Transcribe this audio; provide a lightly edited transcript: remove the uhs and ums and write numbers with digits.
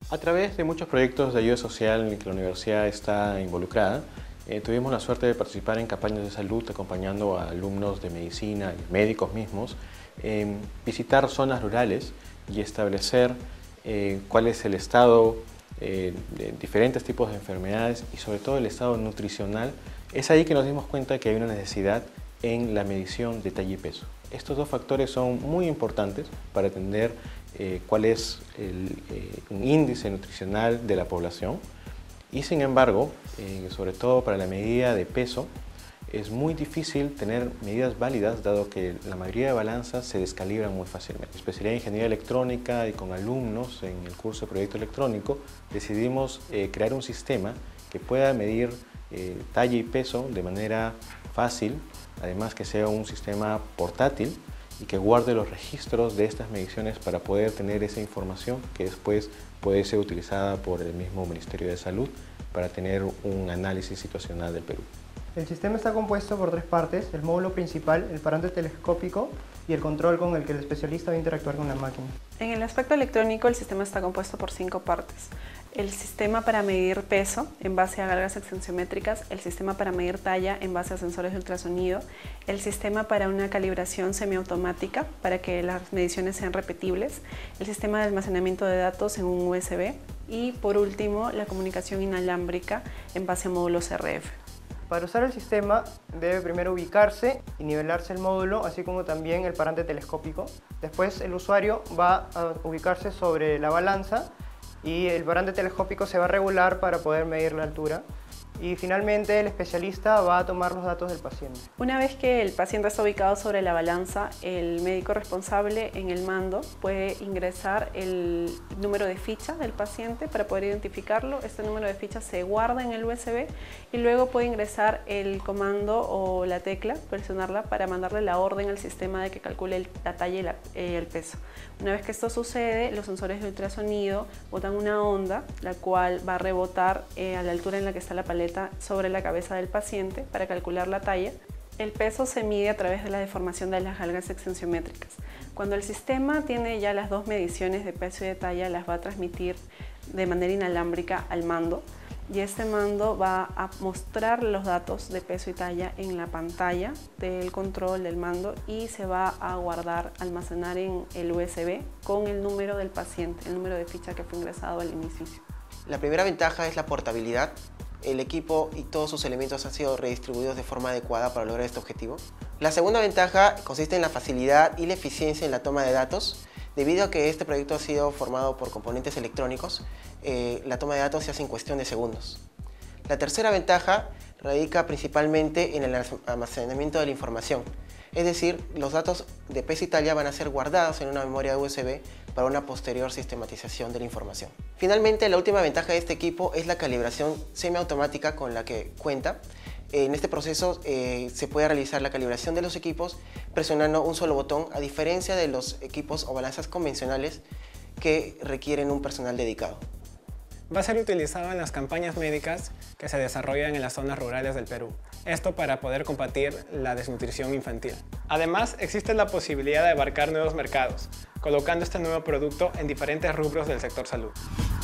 A través de muchos proyectos de ayuda social en que la universidad está involucrada, tuvimos la suerte de participar en campañas de salud acompañando a alumnos de medicina y médicos mismos, visitar zonas rurales y establecer cuál es el estado de diferentes tipos de enfermedades y sobre todo el estado nutricional. Es ahí que nos dimos cuenta que hay una necesidad en la medición de talla y peso. Estos dos factores son muy importantes para entender cuál es un índice nutricional de la población y sin embargo, sobre todo para la medida de peso, es muy difícil tener medidas válidas dado que la mayoría de balanzas se descalibran muy fácilmente. Especialidad en Ingeniería Electrónica y con alumnos en el curso de Proyecto Electrónico decidimos crear un sistema que pueda medir talla y peso de manera fácil, además que sea un sistema portátil y que guarde los registros de estas mediciones para poder tener esa información que después puede ser utilizada por el mismo Ministerio de Salud para tener un análisis situacional del Perú. El sistema está compuesto por tres partes: el módulo principal, el parante telescópico y el control con el que el especialista va a interactuar con la máquina. En el aspecto electrónico, el sistema está compuesto por 5 partes. El sistema para medir peso en base a galgas extensiométricas, el sistema para medir talla en base a sensores de ultrasonido, el sistema para una calibración semiautomática para que las mediciones sean repetibles, el sistema de almacenamiento de datos en un USB y, por último, la comunicación inalámbrica en base a módulos RF. Para usar el sistema debe primero ubicarse y nivelarse el módulo, así como también el parante telescópico. Después el usuario va a ubicarse sobre la balanza y el parante telescópico se va a regular para poder medir la altura. Y finalmente el especialista va a tomar los datos del paciente. Una vez que el paciente está ubicado sobre la balanza, el médico responsable en el mando puede ingresar el número de ficha del paciente para poder identificarlo. Este número de ficha se guarda en el USB y luego puede ingresar el comando o la tecla, presionarla para mandarle la orden al sistema de que calcule la talla y el peso. Una vez que esto sucede, los sensores de ultrasonido botan una onda, la cual va a rebotar a la altura en la que está la paleta sobre la cabeza del paciente para calcular la talla. El peso se mide a través de la deformación de las galgas extensiométricas. Cuando el sistema tiene ya las dos mediciones de peso y de talla, las va a transmitir de manera inalámbrica al mando y este mando va a mostrar los datos de peso y talla en la pantalla del control del mando y se va a guardar, almacenar en el USB con el número del paciente, el número de ficha que fue ingresado al inicio. La primera ventaja es la portabilidad. El equipo y todos sus elementos han sido redistribuidos de forma adecuada para lograr este objetivo. La segunda ventaja consiste en la facilidad y la eficiencia en la toma de datos. Debido a que este proyecto ha sido formado por componentes electrónicos, la toma de datos se hace en cuestión de segundos. La tercera ventaja radica principalmente en el almacenamiento de la información. Es decir, los datos de peso y talla van a ser guardados en una memoria USB para una posterior sistematización de la información. Finalmente, la última ventaja de este equipo es la calibración semiautomática con la que cuenta. En este proceso se puede realizar la calibración de los equipos presionando un solo botón, a diferencia de los equipos o balanzas convencionales que requieren un personal dedicado. Va a ser utilizado en las campañas médicas que se desarrollan en las zonas rurales del Perú. Esto para poder combatir la desnutrición infantil. Además, existe la posibilidad de abarcar nuevos mercados, colocando este nuevo producto en diferentes rubros del sector salud.